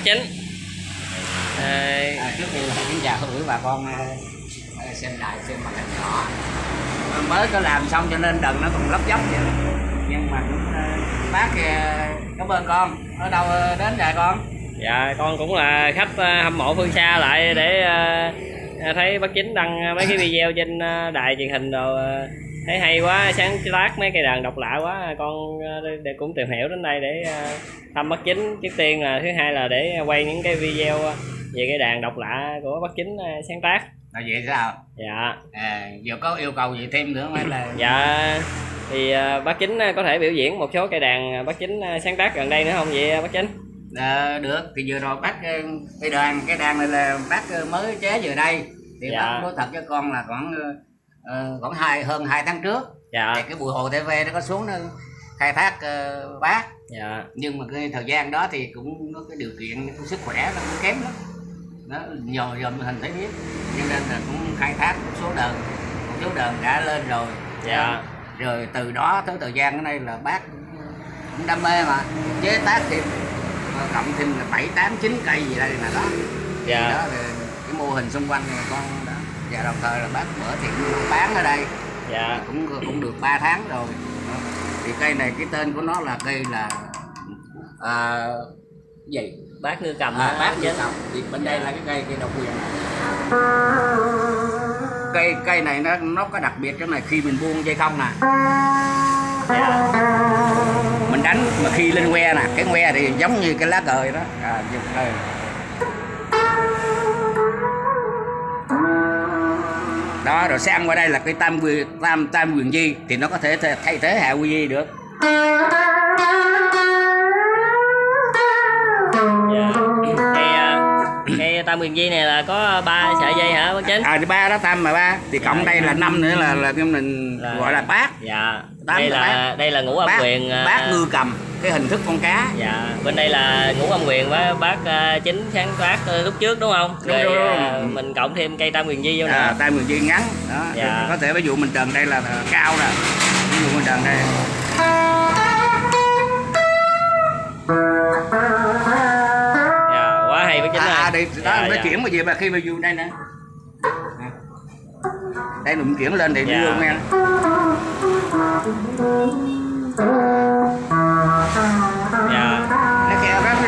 Chính. Trước khi là kính chào quý bà con xem đài xem màn hình nhỏ. Mới có làm xong cho nên đần nó còn lấp dấp vậy, nhưng mà bác cảm ơn con. Ở đâu đến vậy con? Dạ con cũng là khách hâm mộ phương xa lại để thấy bác Chính đăng mấy cái video trên đài truyền hình rồi thấy hay quá, sáng tác mấy cây đàn độc lạ quá, con để cũng tìm hiểu đến đây để thăm bác Chính trước tiên, là thứ hai là để quay những cái video về cây đàn độc lạ của bác Chính sáng tác. Là vậy sao? Dạ. Giờ có yêu cầu gì thêm nữa hay là? Dạ thì bác Chính có thể biểu diễn một số cây đàn bác Chính sáng tác gần đây nữa không vậy bác Chính? Được, thì vừa rồi bác cái đàn này là bác mới chế vừa đây, thì dạ. Bác nói thật cho con là khoảng hơn 2 tháng trước. Dạ. Thì cái Bùi Hồ TV nó có xuống nó khai thác bác. Dạ. Nhưng mà cái thời gian đó thì cũng có cái điều kiện cái sức khỏe nó cũng kém lắm, nó nhờ hình thấy biết, cho nên là cũng khai thác một số đờn đã lên rồi. Dạ. Rồi từ đó tới thời gian ở đây là bác cũng đam mê mà chế tác thêm, cộng thêm là 7, 8, 9 cây gì đây là đó. Dạ. Đó là cái mô hình xung quanh này con đó. Và đồng thời là bác mở tiệm bán ở đây. Dạ. Cũng được 3 tháng rồi. Thì cây này cái tên của nó là cây là gì? Bát Ngư Cầm. Bát Ngư Cầm. Thì bên đây là cái cây độc quyền. Cây này nó có đặc biệt chỗ này, khi mình buông dây không nè. Dạ. Mình đánh mà khi lên que nè, cái que thì giống như cái lá cờ đó. Đó, rồi sang qua đây là cái tam quyền di, thì nó có thể thay thế hạ quy di được. Cây tam quyền di này là có 3 sợi dây hả bác Chính? Thì 3 đó, tam mà 3 thì cộng đây là 5 nữa là mình gọi là bát. Dạ. Đây Đây là ngũ âm quyền. Bát Ngư Cầm, cái hình thức con cá. Dạ. Bên đây là ngũ âm quyền với bác Chính sáng tác lúc trước đúng không? Đúng. Mình cộng thêm cây tam quyền di vô nè. Tam quyền di ngắn đó. Dạ. Có thể ví dụ mình trần đây là cao nè, ví dụ mình trần đây. Dạ, quá hay bác Chính ơi. Đây đó, nó chuyển mà gì mà khi mà vô đây nè, đây mình chuyển lên thì đi luôn nha. Dạ. Nó kêu đó.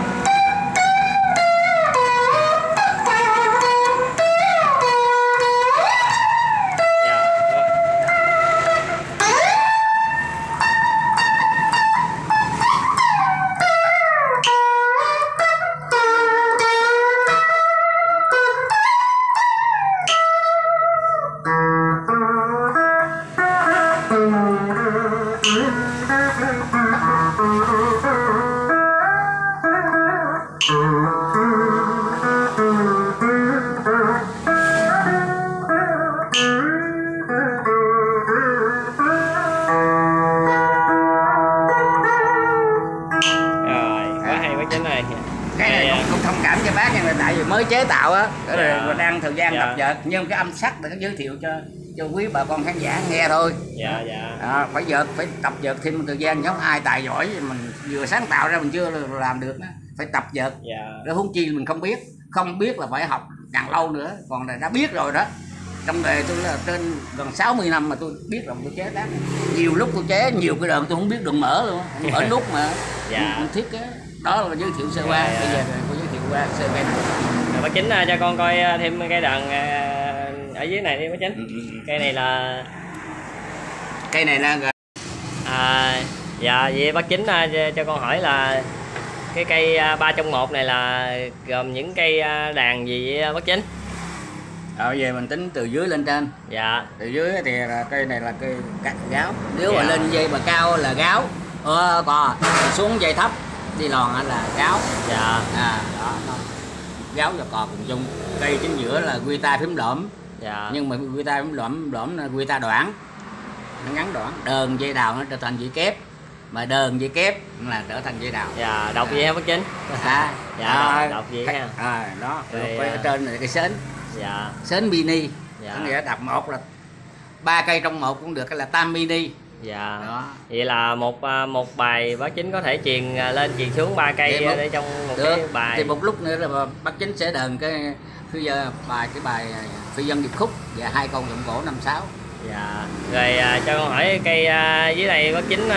Cái này cũng thông cảm cho bác, nhưng mà tại vì mới chế tạo á, rồi đang thời gian tập dượt, nhưng cái âm sắc để giới thiệu cho quý bà con khán giả nghe thôi. Dạ. Phải tập dượt thêm một thời gian, giống ai tài giỏi mình vừa sáng tạo ra mình chưa làm được đó. Phải tập dượt. Rồi huống chi mình không biết là phải học càng lâu nữa, còn này đã biết rồi đó. Trong nghề tôi là trên gần 60 năm mà tôi biết là tôi chế tác. Nhiều lúc tôi chế nhiều cái đờn tôi không biết đường mở luôn, ở nút mà mình thiết kế. Đó là giới thiệu sơ qua. Bây giờ tôi giới thiệu qua sơ cây này. Rồi bác Chính cho con coi thêm cây đàn ở dưới này đi bác Chính. Cây này là dạ vậy bác Chính cho con hỏi là cái cây 3 trong 1 này là gồm những cây đàn gì vậy bác Chính? Bây giờ mình tính từ dưới lên trên. Dạ. Từ dưới thì là cây này là cây cắt gáo. Nếu mà lên dây mà cao là gáo, còn xuống dây thấp đi lòn là gáo. Dạ. Đó, gáo và cò cùng chung. Cây chính giữa là guitar phím lõm. Dạ. Nhưng mà guitar phím lõm là guitar đoạn, nó ngắn đoạn. Đờn dây đào nó trở thành dây kép, mà đờn dây kép là trở thành dây đào. Dạ. Đọc gì hả bác Chính? Đọc gì ha? Đó. Rồi ở trên là cây sến. Dạ. Sến mini. Dạ. Có nghĩa đọc một là 3 cây trong một cũng được, cái là tam mini. Dạ. Đó. Vậy là một bài bác Chính có thể truyền lên truyền xuống 3 cây để trong một được. cái bài. Thì một lúc nữa là bác Chính sẽ đờn cái bài phi dân điệp khúc và 2 con giọng cổ 5/6. Dạ. Rồi cho con hỏi cây dưới đây bác Chính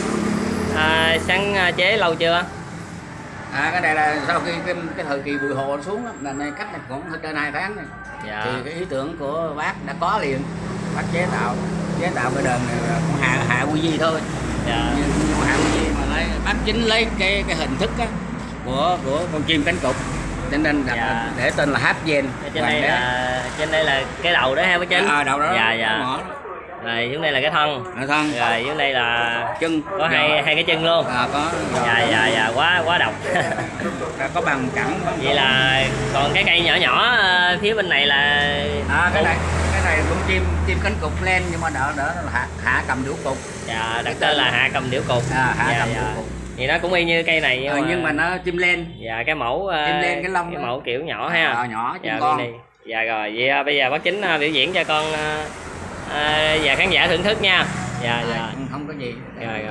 sáng chế lâu chưa? Cái này là sau khi cái thời kỳ Bùi Hồ xuống là này cách này cũng hơn trên 2 tháng này. Dạ. Thì cái ý tưởng của bác đã có liền, bác chế tạo cái đờn này là con Hạ Quy Di thôi. Dạ. Nhưng con Hạ Quy Di mà bác Chính lấy cái hình thức á, của con chim cánh cụt cho nên dạ. để tên là Hát Gen. Trên đây là cái đầu đó ha bác Chính. Đầu đó. Dạ dạ. Rồi dưới đây là cái thân. Rồi dưới đây là chân. Có hai cái chân luôn. Có. Dạ quá độc. Có bằng cẳng. Vậy là còn cái cây nhỏ nhỏ phía bên này là cái này cũng chim cánh cụt len nhưng mà đỡ là Hạ cầm điểu cục. Dạ, đặt tên là Hạ cầm điểu cục. Hạ cầm điểu cục. Thì nó cũng y như cây này nhưng mà nó chim len. Dạ, cái mẫu chim len cái lông. Cái mẫu kiểu nhỏ ha. Nhỏ chim dạ, con. Dạ rồi, vậy bây giờ bác Chính biểu diễn cho con và khán giả thưởng thức nha. Dạ. Không có gì. Rồi.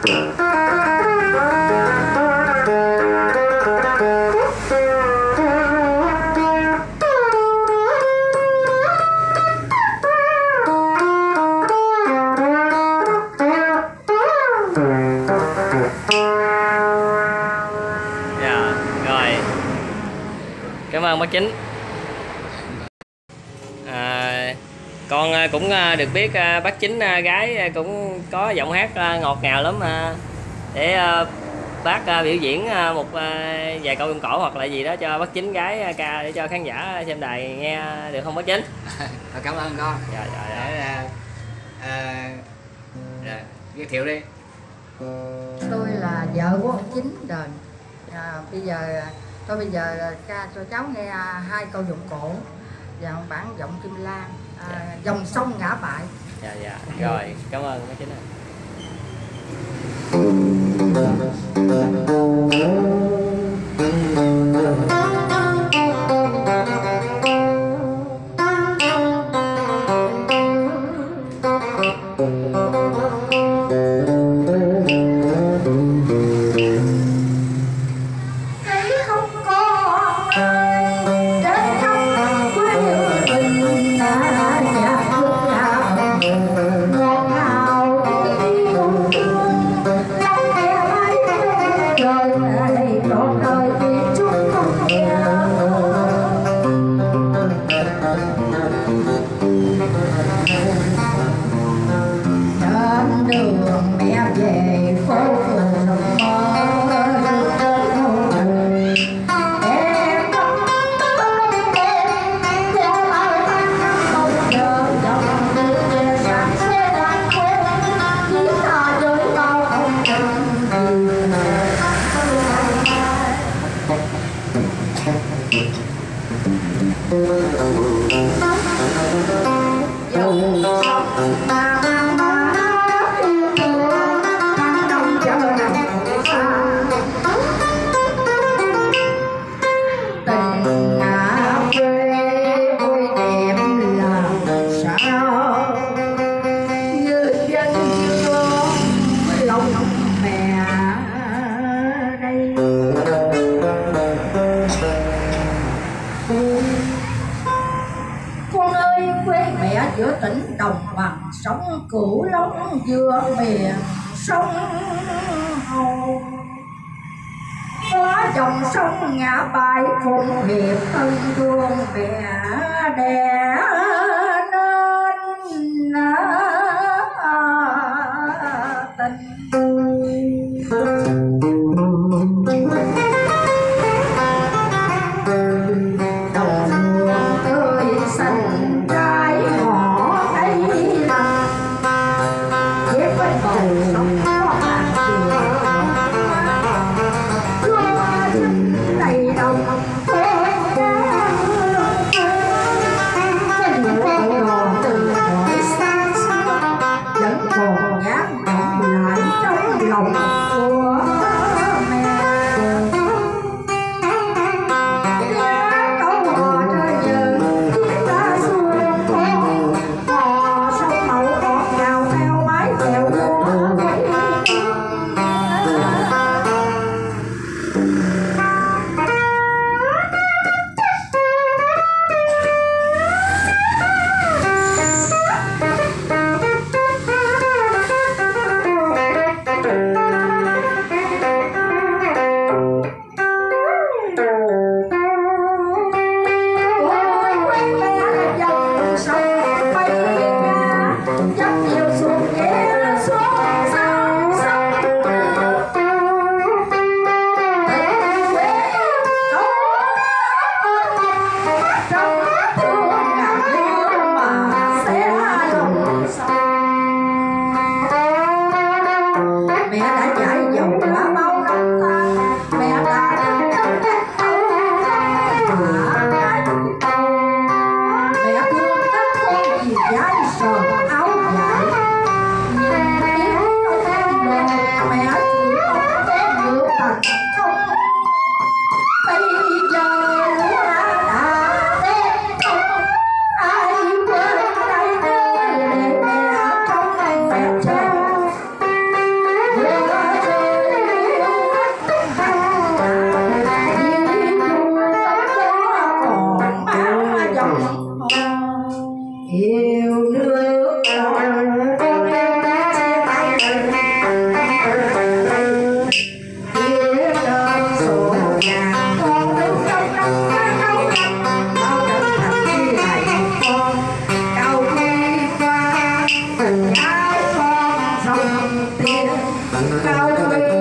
Cảm ơn bác Chính. Con cũng được biết bác Chính gái cũng có giọng hát ngọt ngào lắm, để bác biểu diễn một vài câu giọng cổ hoặc là gì đó cho bác Chính gái ca để cho khán giả xem đài nghe được không bác Chính? Cảm ơn con. Dạ. Rồi, giới thiệu đi. Tôi là vợ của ông Chính rồi. Bây giờ ca cho cháu nghe 2 câu giọng cổ và bản giọng Kim Lan, dòng sông ngã bại. Dạ. Rồi, cảm ơn bác Chính ạ. Giữa tỉnh đồng bằng sống Cửu Long vừa miền sông Hầu, có dòng sông ngã bài phụng hiệp thân thương mẹ đẻ nên tình. cao cho